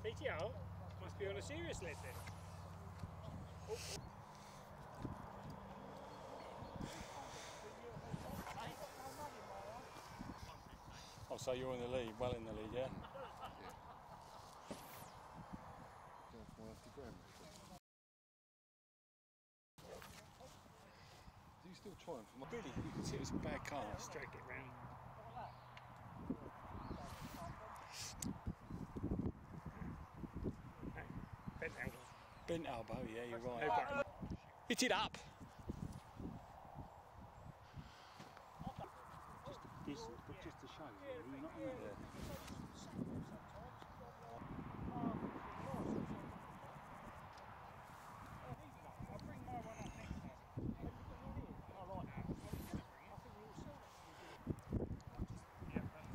PTO? Must be on a serious list then. Oh, so you're in the lead, well in the lead, yeah? Is he still trying for my... Really, you can see it's a bad car. Let's drag it round. Bent elbow. Bent elbow, yeah, you're right. No button. Hit it up! Distance, but just to show you, you know what I mean? Yeah. I'll bring my one up next time. I like that. I think we'll sell it. Yeah, that's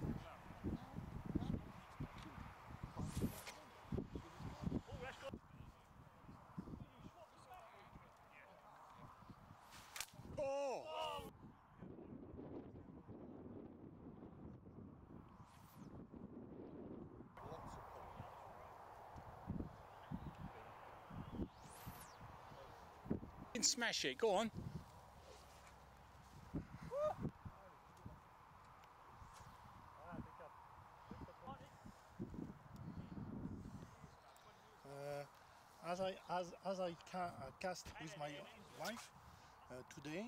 good. Oh! You can smash it, go on. As I cast with my wife today.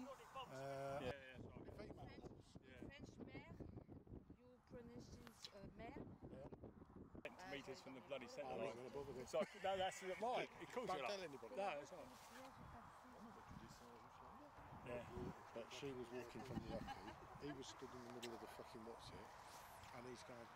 French mare, you pronounce mare. Meters from the bloody centre I'm not line. going to bother this. So, no, that's right. It calls Don't you tell like. anybody. No, it's all right. Yeah. But she was walking from the off-key. He was stood in the middle of the fucking what's it, and he's going.